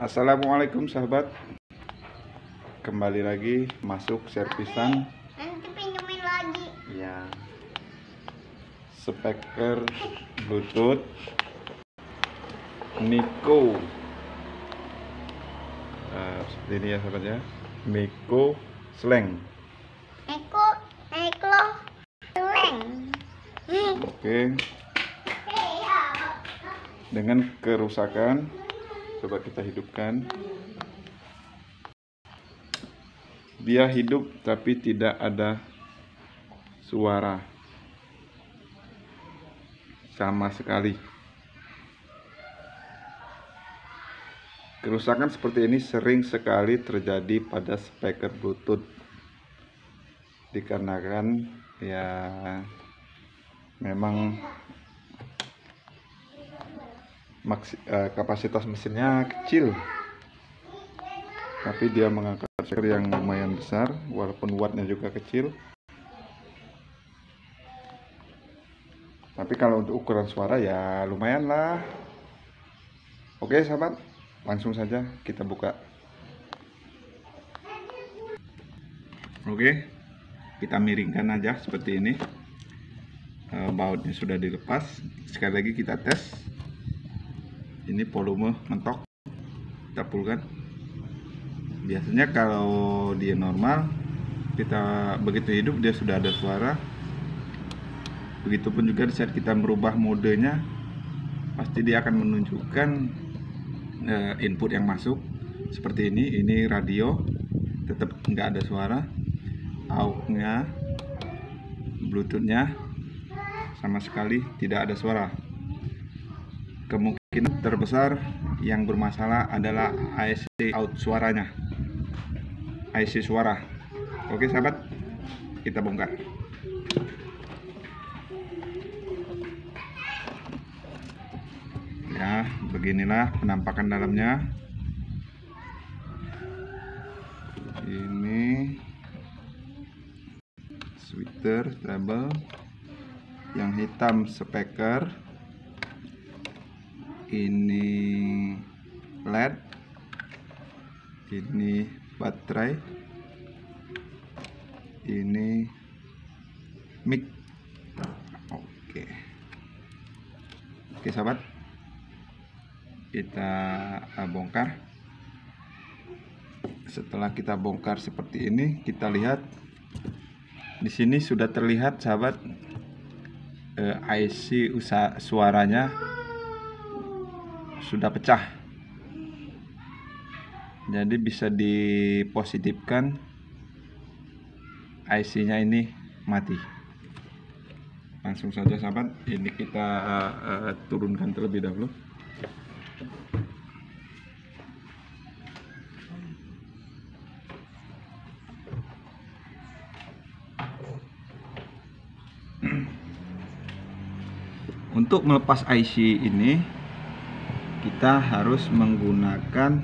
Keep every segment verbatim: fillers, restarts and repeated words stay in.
Assalamualaikum sahabat, kembali lagi masuk servisan. Nanti pinjemin lagi. Ya, speaker Bluetooth Miko. Nah, seperti ini ya sahabat ya, Miko Slang. Eko, Eko, Slang. Oke, dengan kerusakan, coba kita hidupkan. Dia hidup tapi tidak ada suara sama sekali. Kerusakan seperti ini sering sekali terjadi pada speaker Bluetooth, dikarenakan ya memang maksi, eh, kapasitas mesinnya kecil, tapi dia mengangkat speaker yang lumayan besar walaupun wattnya juga kecil. Tapi kalau untuk ukuran suara ya lumayan lah. Oke sahabat, langsung saja kita buka. Oke, kita miringkan aja seperti ini. E, bautnya sudah dilepas. Sekali lagi kita tes. Ini volume mentok, kita pulkan. Biasanya kalau dia normal, kita begitu hidup dia sudah ada suara. Begitupun juga saat kita merubah modenya, pasti dia akan menunjukkan uh, input yang masuk seperti ini. Ini radio, tetap nggak ada suara. Aux-nya, Bluetooth-nya sama sekali tidak ada suara. Kemungkinan terbesar yang bermasalah adalah I C out suaranya, I C suara. Oke sahabat, kita bongkar. Ya, beginilah penampakan dalamnya. Ini sweater treble, yang hitam speaker, ini L E D, ini baterai, ini mic. Oke, oke sahabat, kita bongkar. Setelah kita bongkar seperti ini, kita lihat di sini sudah terlihat sahabat, eh, I C usaha suaranya sudah pecah. Jadi bisa dipositifkan I C-nya ini mati. Langsung saja sahabat, ini kita uh, uh, turunkan terlebih dahulu. Untuk melepas I C ini, kita harus menggunakan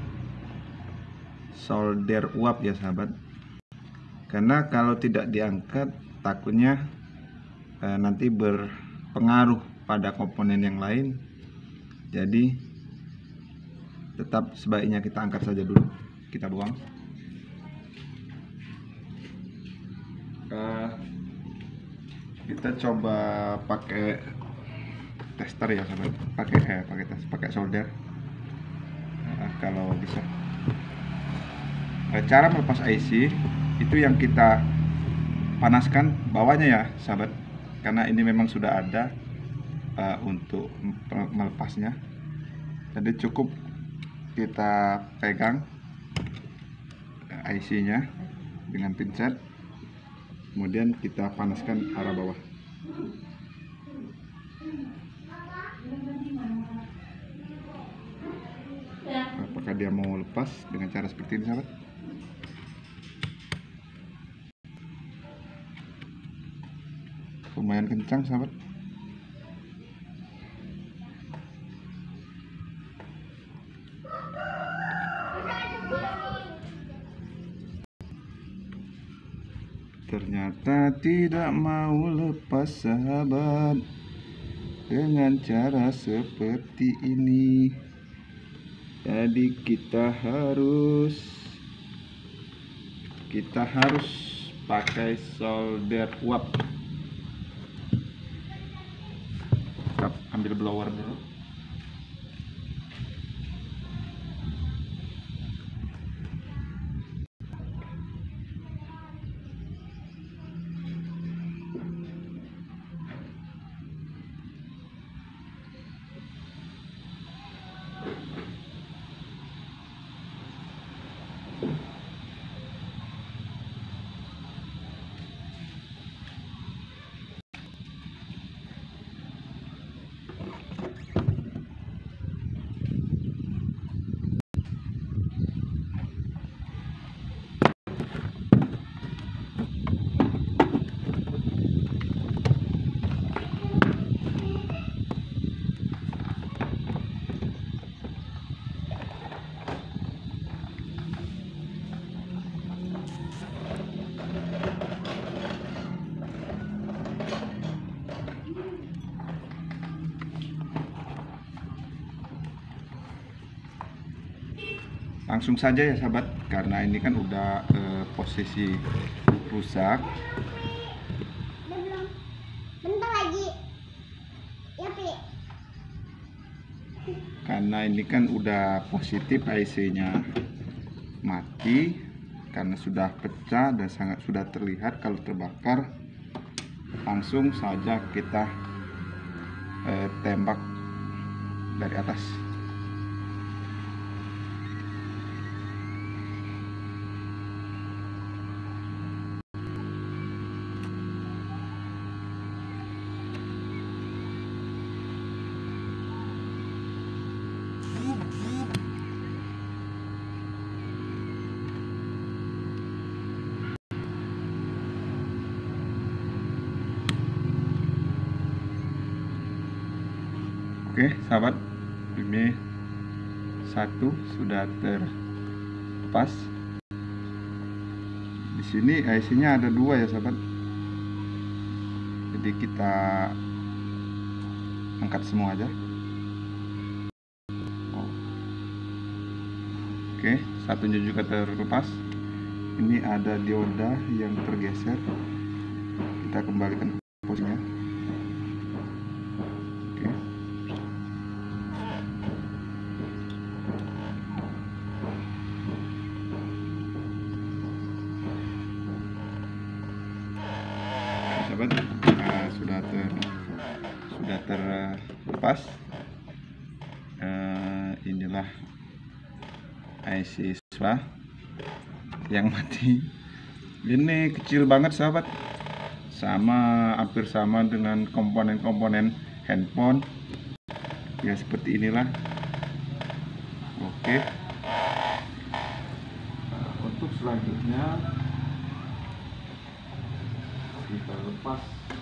solder uap ya sahabat, karena kalau tidak diangkat takutnya eh, nanti berpengaruh pada komponen yang lain. Jadi tetap sebaiknya kita angkat saja dulu, kita buang. eh, kita coba pakai tester ya sahabat, pakai eh, pakai tes pakai solder uh, kalau bisa. Uh, cara melepas I C itu yang kita panaskan bawahnya ya sahabat, karena ini memang sudah ada uh, untuk melepasnya. Jadi cukup kita pegang I C-nya dengan pincet, kemudian kita panaskan arah bawah. Apakah dia mau lepas dengan cara seperti ini sahabat? Lumayan kencang sahabat. Ternyata tidak mau lepas sahabat dengan cara seperti ini. Jadi kita harus kita harus pakai solder uap. Kita ambil blower dulu. Langsung saja ya sahabat, karena ini kan udah eh, posisi rusak. Udah belum? Bentar lagi. Ya, Pi. Karena ini kan udah positif, I C-nya mati karena sudah pecah dan sangat sudah terlihat kalau terbakar. Langsung saja kita eh, tembak dari atas. Oke sahabat, ini satu sudah terlepas. Di sini I C-nya ada dua ya sahabat. Jadi kita angkat semua aja. Oh. Oke, satunya juga terlepas. Ini ada dioda yang tergeser. Kita kembalikan ke posisinya. Sahabat, nah, sudah ter sudah terlepas. Uh, inilah I C siswa yang mati. Ini kecil banget sahabat, sama hampir sama dengan komponen-komponen handphone ya, seperti inilah. Oke, untuk selanjutnya kita lepas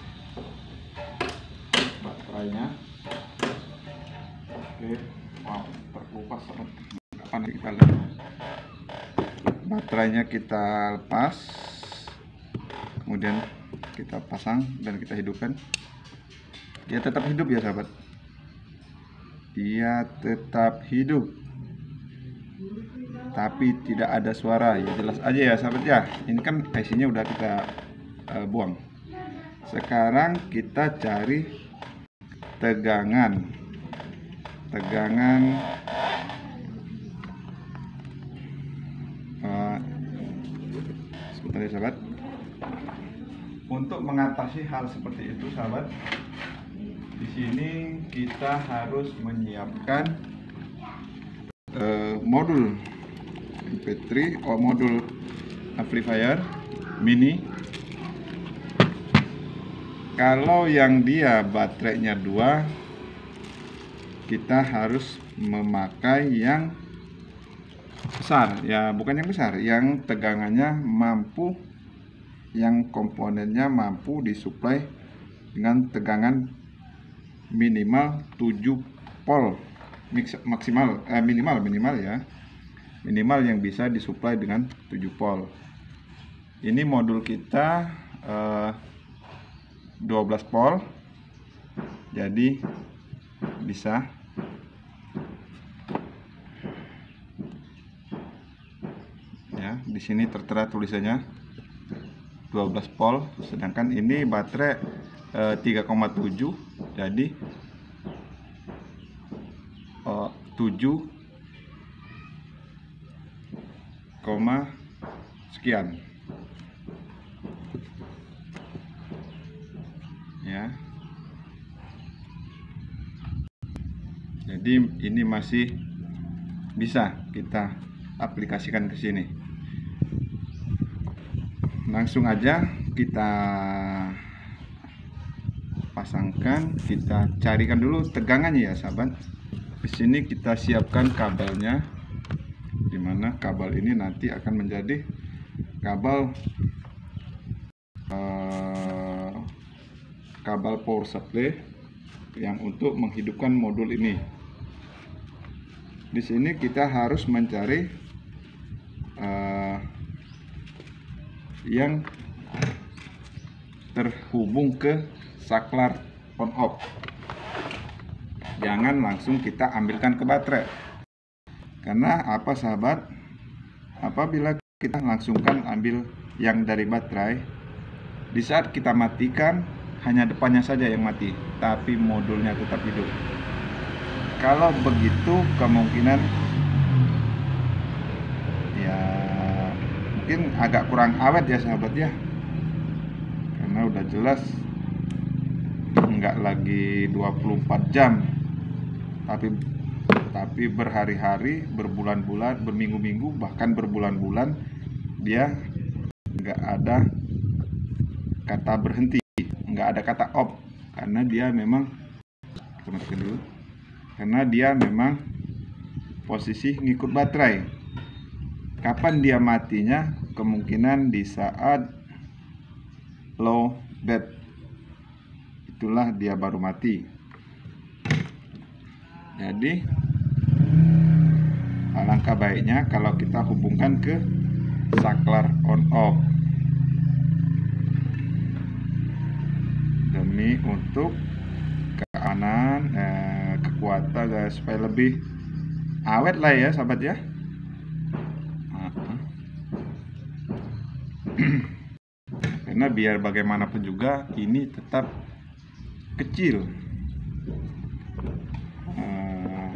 baterainya. Oke, wow, terkelupas sangat. Kapan kita lihat baterainya, kita lepas, kemudian kita pasang dan kita hidupkan. Dia tetap hidup ya sahabat, dia tetap hidup, tapi tidak ada suara ya, jelas aja ya sahabat ya. Ini kan I C-nya udah kita uh, buang. Sekarang kita cari tegangan tegangan uh, sebentar ya sahabat. Untuk mengatasi hal seperti itu sahabat, di sini kita harus menyiapkan uh, modul M P tiga atau modul amplifier mini. Kalau yang dia baterainya dua, kita harus memakai yang besar ya, bukan yang besar, yang tegangannya mampu, yang komponennya mampu disuplai dengan tegangan minimal tujuh volt maksimal, eh, minimal minimal ya, minimal yang bisa disuplai dengan tujuh volt. Ini modul kita eh, dua belas volt, jadi bisa Ya, di sini tertera tulisannya dua belas volt, sedangkan ini baterai eh, tiga koma tujuh, jadi eh, tujuh koma sekian. Ya. Jadi ini masih bisa kita aplikasikan ke sini. Langsung aja kita pasangkan, kita carikan dulu tegangannya ya sahabat. Di sini kita siapkan kabelnya, dimana kabel ini nanti akan menjadi kabel uh, kabel power supply yang untuk menghidupkan modul ini. Di sini kita harus mencari uh, yang terhubung ke saklar on off. Jangan langsung kita ambilkan ke baterai. Karena apa sahabat? Apabila kita langsungkan ambil yang dari baterai, di saat kita matikan hanya depannya saja yang mati, tapi modulnya tetap hidup. Kalau begitu kemungkinan ya mungkin agak kurang awet ya sahabat ya, karena udah jelas nggak lagi dua puluh empat jam, tapi tapi berhari-hari, berbulan-bulan, berminggu-minggu, bahkan berbulan-bulan dia nggak ada kata berhenti, nggak ada kata off, karena dia memang teman-teman dulu karena dia memang posisi ngikut baterai. Kapan dia matinya? Kemungkinan di saat low bed, itulah dia baru mati. Jadi alangkah baiknya kalau kita hubungkan ke saklar on off demi untuk keamanan, eh, kekuatan, eh, supaya lebih awet lah ya sahabat ya. Karena biar bagaimanapun juga ini tetap kecil. Uh,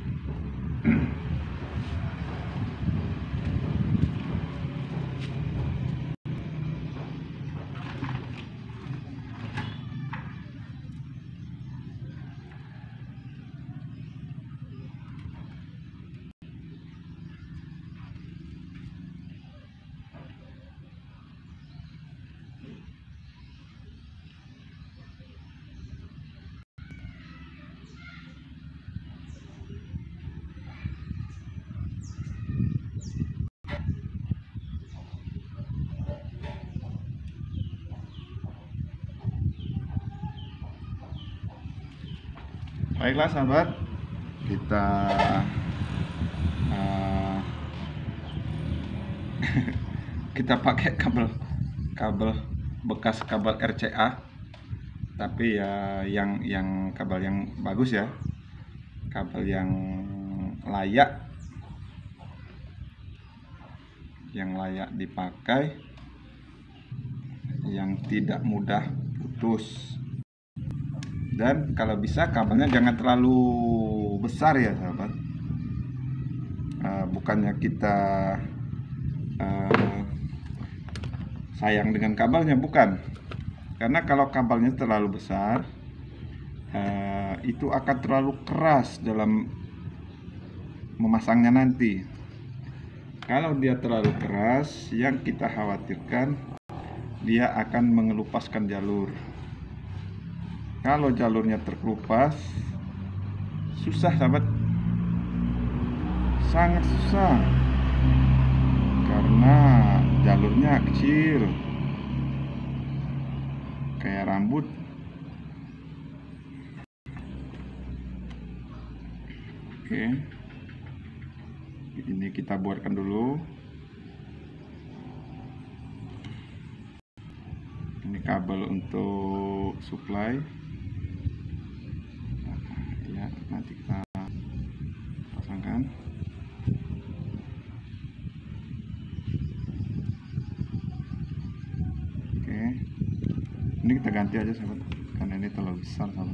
Baiklah sahabat, kita uh, kita pakai kabel kabel bekas kabel R C A, tapi ya yang yang kabel yang bagus ya, kabel yang layak, yang layak dipakai, yang tidak mudah putus. Dan kalau bisa kabelnya jangan terlalu besar ya sahabat. Uh, bukannya kita uh, sayang dengan kabelnya, bukan. Karena kalau kabelnya terlalu besar, uh, itu akan terlalu keras dalam memasangnya nanti. Kalau dia terlalu keras, yang kita khawatirkan dia akan mengelupaskan jalur. Kalau jalurnya terkelupas, susah sahabat, sangat susah, karena jalurnya kecil kayak rambut. Oke, ini kita buatkan dulu. Ini kabel untuk supply. Ya, nanti kita pasangkan. Ini kita ganti aja sahabat, karena ini terlalu besar sahabat.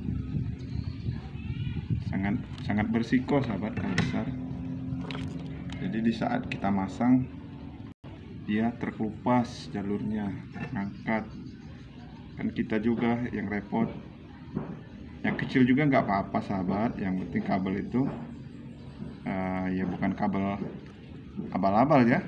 Sangat sangat bersiko sahabat kalau besar. Jadi di saat kita masang dia terkelupas jalurnya, ngangkat. Kan kita juga yang repot. Yang kecil juga nggak apa-apa sahabat, yang penting kabel itu uh, ya bukan kabel abal-abal ya,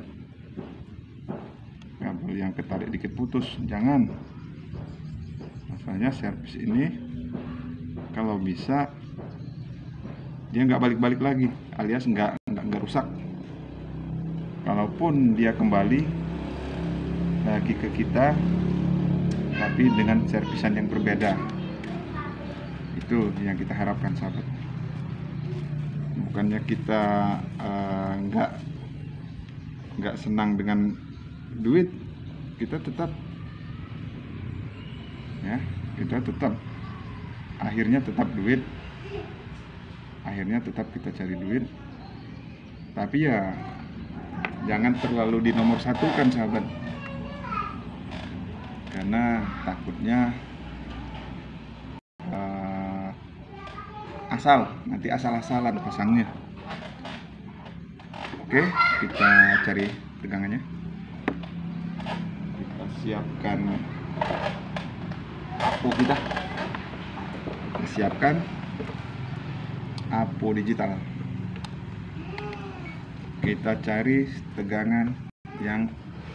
kabel yang ketarik dikit putus, jangan. Masalahnya servis ini kalau bisa dia nggak balik-balik lagi, alias nggak nggak nggak rusak. Kalaupun dia kembali lagi ke kita, tapi dengan servisan yang berbeda. Itu yang kita harapkan sahabat. Bukannya kita uh, nggak nggak senang dengan duit, kita tetap ya kita tetap akhirnya tetap duit, akhirnya tetap kita cari duit. Tapi ya jangan terlalu dinomor satukan sahabat, karena takutnya asal nanti asal-asalan pasangnya. Oke, kita cari tegangannya. Kita siapkan apo kita. Kita siapkan apo digital. Kita cari tegangan yang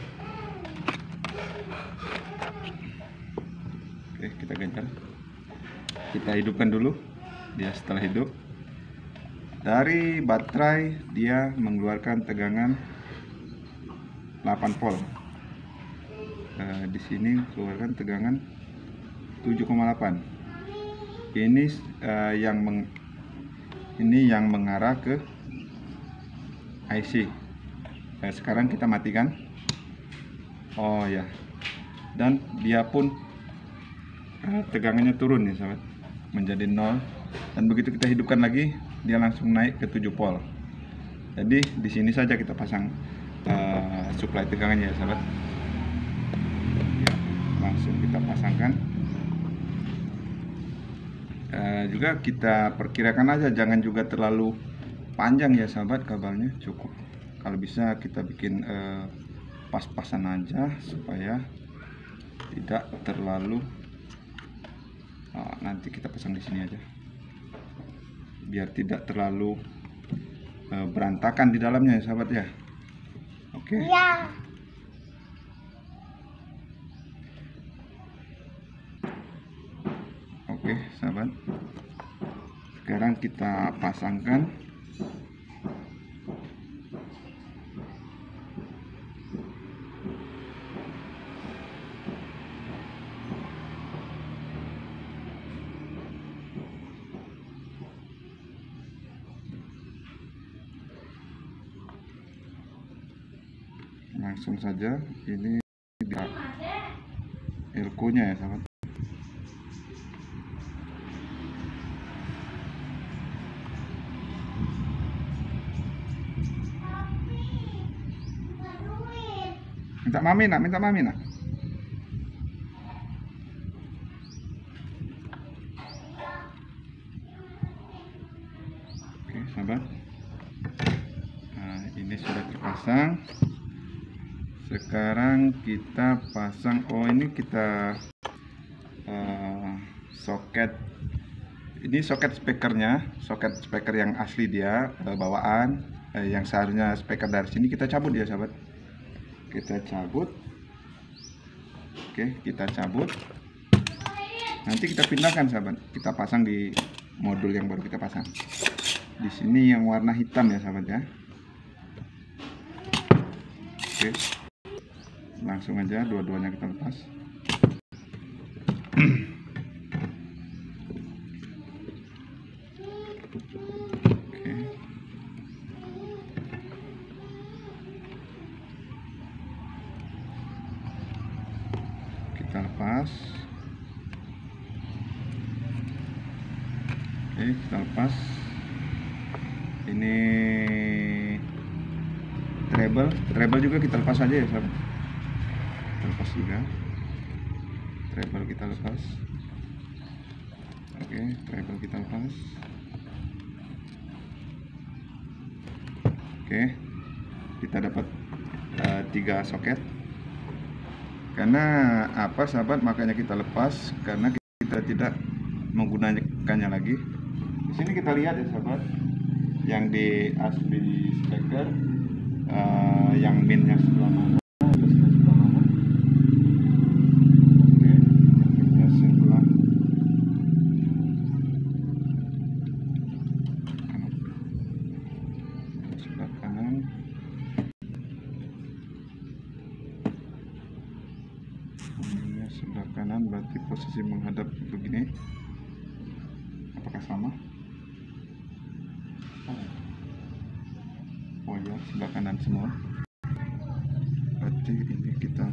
oke, kita gencar. Kita hidupkan dulu. Dia setelah hidup, dari baterai dia mengeluarkan tegangan delapan volt. Uh, di sini keluarkan tegangan tujuh koma delapan. Ini uh, yang meng, ini yang mengarah ke I C. Uh, sekarang kita matikan. Oh ya, dan dia pun uh, tegangannya turun ya sahabat, menjadi nol. Dan begitu kita hidupkan lagi, dia langsung naik ke tujuh volt. Jadi di sini saja kita pasang uh, suplai tegangannya ya sahabat. Ya, langsung kita pasangkan. Uh, juga kita perkirakan aja, jangan juga terlalu panjang ya sahabat kabelnya, cukup. Kalau bisa kita bikin uh, pas-pasan aja supaya tidak terlalu. Uh, nanti kita pasang di sini aja, biar tidak terlalu uh, berantakan di dalamnya ya sahabat ya. Oke. Okay. Iya. Oke okay, sahabat. Sekarang kita pasangkan langsung saja. Ini elko-nya ya sahabat. Minta mami nak, minta mami nak. Oke sahabat, nah ini sudah terpasang. Sekarang kita pasang, oh ini kita uh, soket, ini soket speakernya, soket speaker yang asli dia uh, bawaan, uh, yang seharusnya speaker dari sini kita cabut ya sahabat. Kita cabut, oke kita cabut, nanti kita pindahkan sahabat, kita pasang di modul yang baru kita pasang. Di sini yang warna hitam ya sahabat ya. Oke, langsung aja dua-duanya kita lepas. Oke. Kita lepas. Oke, kita lepas. Ini treble, treble juga kita lepas aja ya sahabat. Lepas juga. treble kita lepas. Oke, treble kita lepas. Oke, kita dapat uh, tiga soket. Karena apa sahabat, makanya kita lepas karena kita tidak menggunakannya lagi. Di sini kita lihat ya sahabat, yang di asli speaker uh, yang minnya sebelah mana, plusnya sebelah mana. Oke, yang minnya sebelah kanan, sebelah kanan. Minnya sebelah kanan berarti posisi menghadap begini. Apakah sama? Oh ya, sebelah kanan semua. Berarti ini kita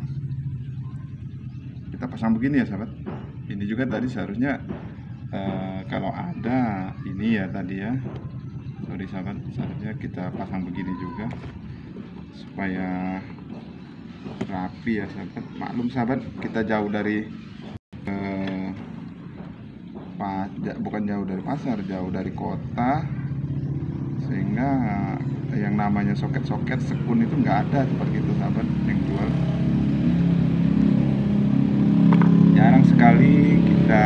kita pasang begini ya sahabat. Ini juga tadi seharusnya uh, kalau ada ini ya tadi ya. Sorry sahabat, seharusnya kita pasang begini juga supaya rapi ya sahabat. Maklum sahabat, kita jauh dari uh, pa, bukan jauh dari pasar, jauh dari kota, sehingga yang namanya soket-soket sekun itu nggak ada seperti itu sahabat yang jual. Jarang sekali kita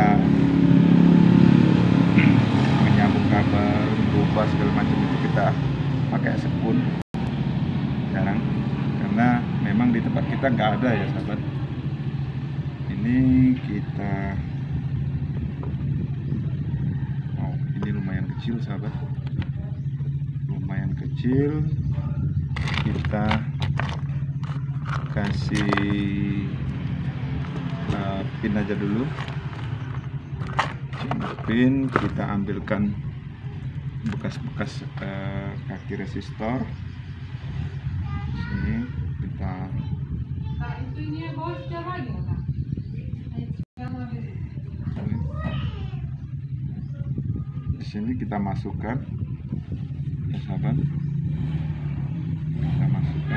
menyambung kabel, berubah segala macam itu kita pakai sekun, jarang, karena memang di tempat kita nggak ada ya sahabat. Ini kita, oh ini lumayan kecil sahabat, lumayan kecil. Kita kasih uh, pin aja dulu, pin kita ambilkan bekas-bekas uh, kaki resistor. Sini kita di sini kita masukkan ya sahabat, kita masukkan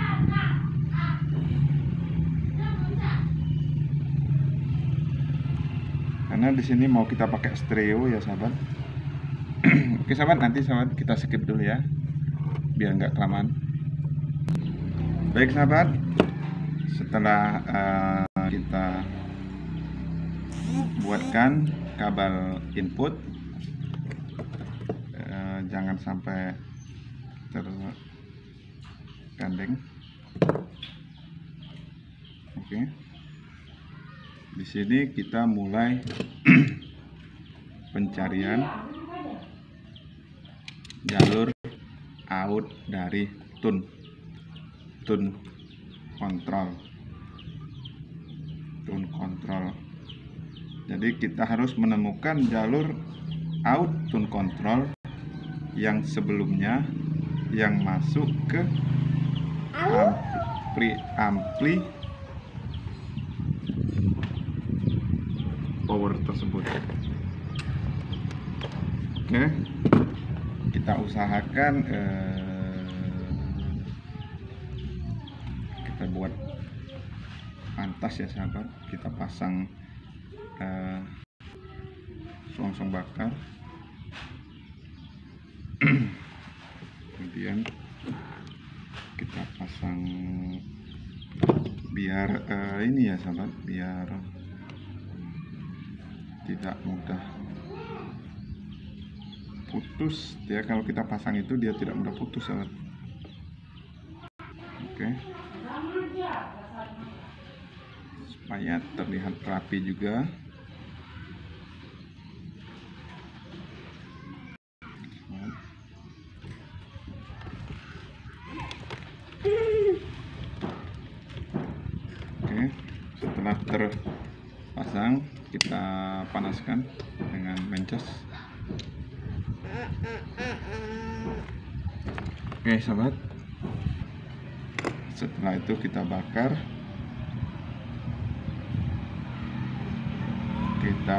karena di sini mau kita pakai stereo ya sahabat. Oke sahabat, nanti sahabat kita skip dulu ya biar nggak kelamaan. Baik sahabat, setelah uh, kita buatkan kabel input, uh, jangan sampai tergandeng. Oke, di sini kita mulai pencarian jalur out dari tune tune kontrol tune kontrol. Jadi kita harus menemukan jalur out tune kontrol yang sebelumnya yang masuk ke ampli ampli power tersebut. Oke, kita usahakan eh, kita buat pantas ya sahabat. Kita pasang eh, selongsong bakar, kemudian kita pasang biar eh, ini ya sahabat, biar tidak mudah putus ya. Kalau kita pasang itu dia tidak mudah putus sahabat. Oke, supaya terlihat rapi juga. Oke, setelah terpasang kita panaskan dengan mencas. Oke sahabat, setelah itu kita bakar, kita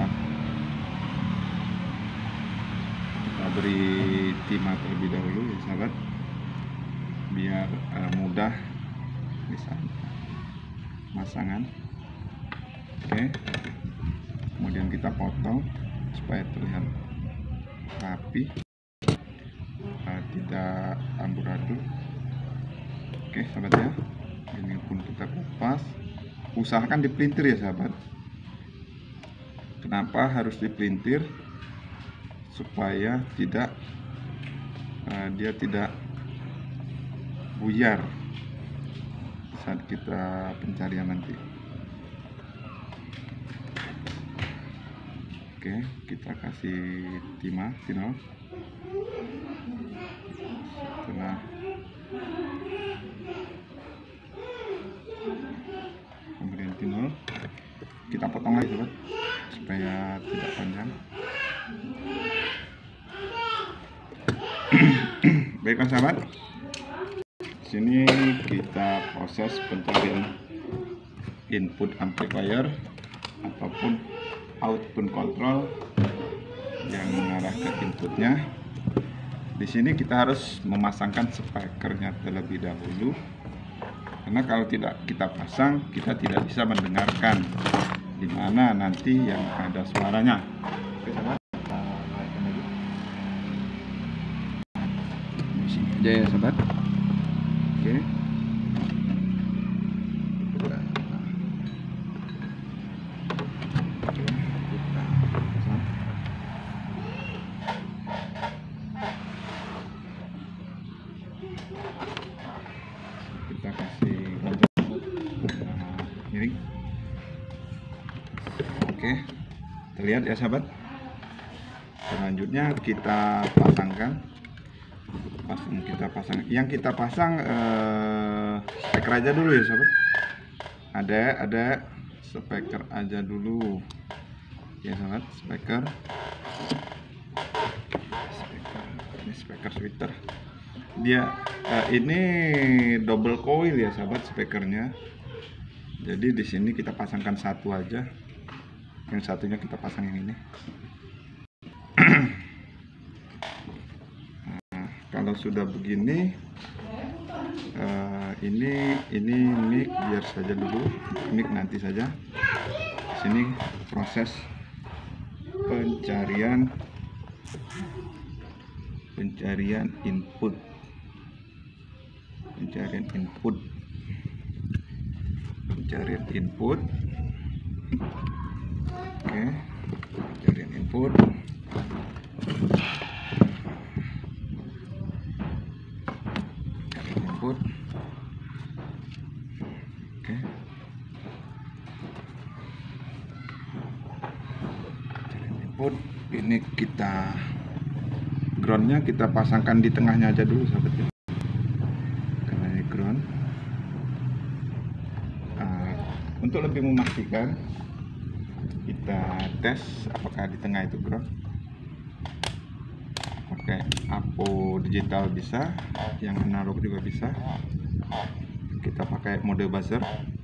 kita beri timah terlebih dahulu ya sahabat, biar uh, mudah bisa masangan. Oke, kemudian kita potong supaya terlihat rapi, uh, tidak amburadul. Oke sahabat ya, ini pun kita kupas. Usahakan dipelintir ya sahabat. Kenapa harus dipelintir? Supaya tidak uh, dia tidak buyar saat kita pencarian nanti. Oke, kita kasih timah, tinol. Setelah kemudian tinol, kita potong lagi sobat, supaya tidak panjang. Baiklah sahabat, sini kita proses pencarian input amplifier ataupun output control yang mengarah ke inputnya. Di sini kita harus memasangkan speakernya terlebih dahulu, karena kalau tidak kita pasang kita tidak bisa mendengarkan di mana nanti yang ada suaranya. Oke sahabat, kita naikkan lagi. Di sini aja ya sahabat. Oke. Kita kasih miring. Oke, terlihat ya sahabat. Selanjutnya kita pasangkan, pasang kita pasang. Yang kita pasang eh, speaker aja dulu ya sahabat. Ada ada speaker aja dulu ya sahabat. Speaker, speaker ini speaker sweater. Dia uh, ini double coil ya sahabat speakernya. Jadi di sini kita pasangkan satu aja, yang satunya kita pasang yang ini. Nah, kalau sudah begini, uh, ini ini mic biar saja dulu, mic nanti saja. Di sini proses pencarian pencarian input. Pencarian input pencarian input oke, pencarian input. Pencarian input oke. Pencarian input ini kita groundnya kita pasangkan di tengahnya aja dulu sahabat ya. Untuk lebih memastikan, kita tes apakah di tengah itu ground. Pakai apo digital bisa, yang analog juga bisa. Kita pakai mode buzzer.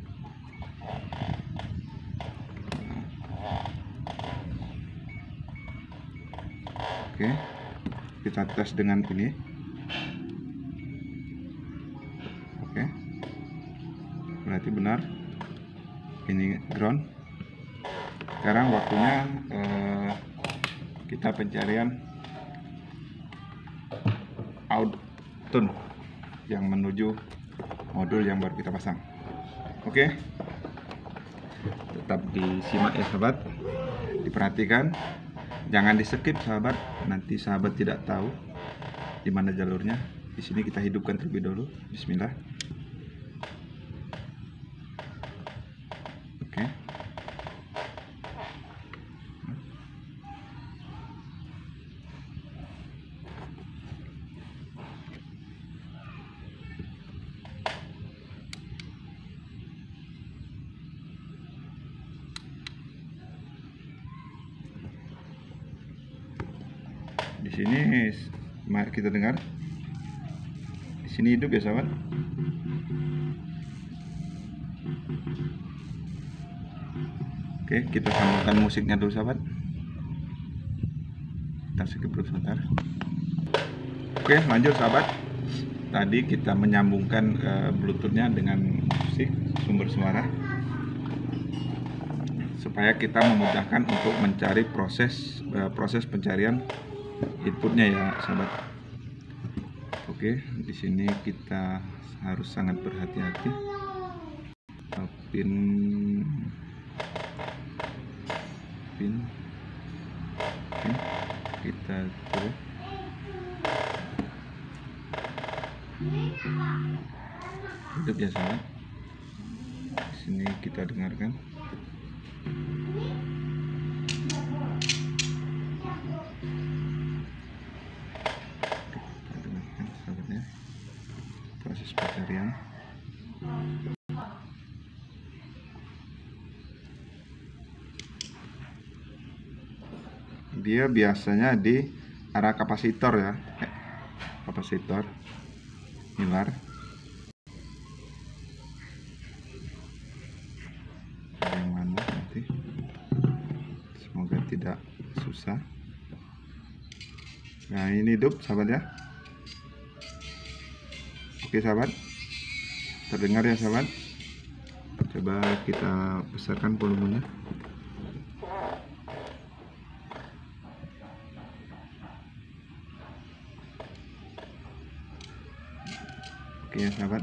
Oke, kita tes dengan ini. Oke, berarti benar. Ini ground. Sekarang waktunya eh, kita pencarian out tune yang menuju modul yang baru kita pasang. Oke, tetap disimak ya sahabat, diperhatikan, jangan di skip sahabat, nanti sahabat tidak tahu di mana jalurnya. Di sini kita hidupkan terlebih dahulu. Bismillah. Oke. Di sini mari kita dengar. Di sini hidup ya sahabat. Oke, kita sambungkan musiknya dulu sahabat. Kita skip dulu sebentar. Oke, lanjut sahabat. Tadi kita menyambungkan uh, bluetoothnya dengan musik sumber suara. supaya kita memudahkan untuk mencari proses uh, proses pencarian inputnya ya sahabat. Oke, di sini kita harus sangat berhati-hati. Pin pin pin kita tuh hidup ya sahabat. Di sini kita dengarkan. Kita dengarkan sahabatnya proses pencarian. Dia biasanya di arah kapasitor ya, eh, kapasitor pilar. Yang mana nanti? Semoga tidak susah. Nah ini hidup sahabat ya. Oke sahabat, terdengar ya sahabat. Coba kita besarkan volumenya. Oke ya sahabat.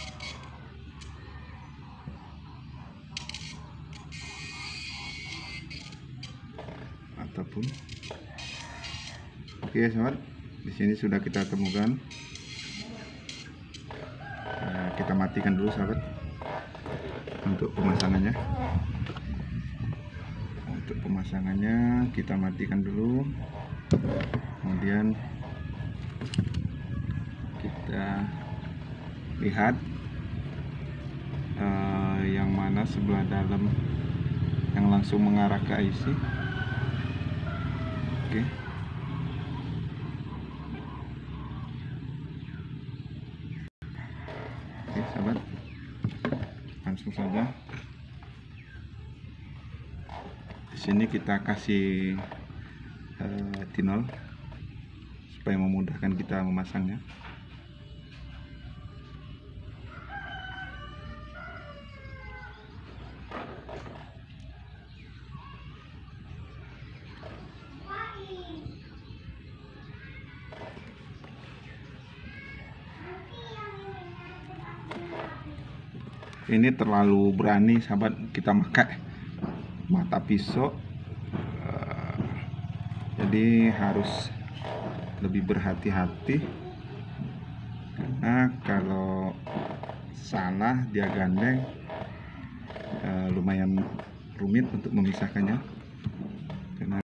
Ataupun oke ya sahabat, di sini sudah kita temukan. Nah, kita matikan dulu sahabat untuk pemasangannya. Untuk pemasangannya kita matikan dulu. Kemudian kita lihat uh, yang mana sebelah dalam yang langsung mengarah ke I C. Oke. Oke sahabat, langsung saja. Di sini kita kasih uh, tinol supaya memudahkan kita memasangnya. Ini terlalu berani sahabat, kita pakai mata pisau, uh, jadi harus lebih berhati-hati, karena kalau salah dia gandeng uh, lumayan rumit untuk memisahkannya.